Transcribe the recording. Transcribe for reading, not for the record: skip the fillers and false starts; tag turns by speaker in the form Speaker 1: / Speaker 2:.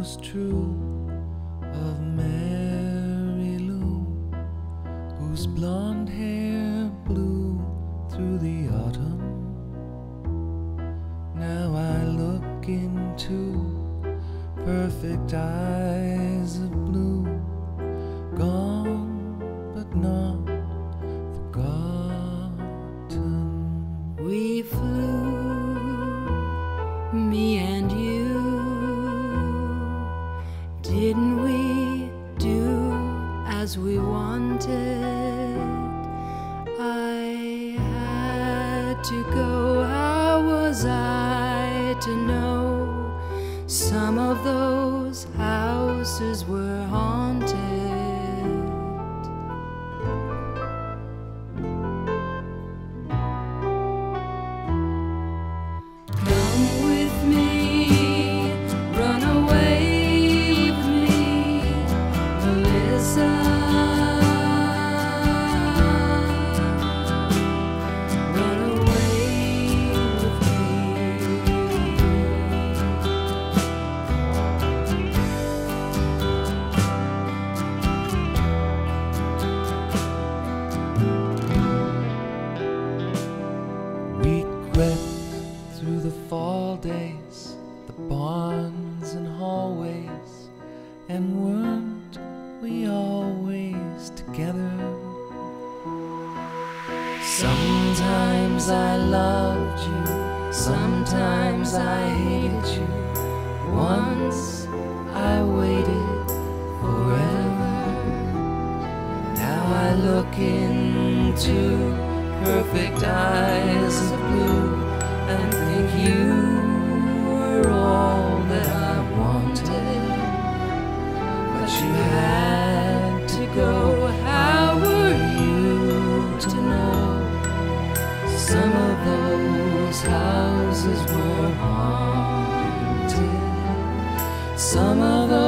Speaker 1: was true of Mary Lou, whose blonde hair blew through the autumn. Now I look into perfect eyes of blue, gone but not forgotten.
Speaker 2: We flew, me and you, didn't we do as we wanted? I had to go, how was I to know? Some of those houses were haunted. Come with me, run away with me, Melissa. Run away with
Speaker 1: We crept through the fall days, the barns and hallways, and weren't we always together? Sometimes I loved you, sometimes I hated you. Once I waited forever. Now I look into perfect eyes of blue and think you were all that I wanted. But you had to go, how were you to know? Some of those houses were haunted. Some of